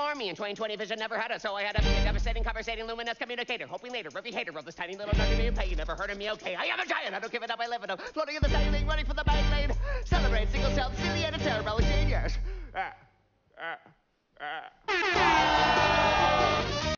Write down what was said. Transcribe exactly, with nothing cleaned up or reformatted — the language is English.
more. Me in twenty twenty vision never had it, so I had to be a devastating, conversating, luminous communicator. Hoping later, every hater of this tiny little nugget of pay. You never heard of me, okay? I am a giant, I don't give it up, I live it up. Floating in the sailing, running for the bank lane.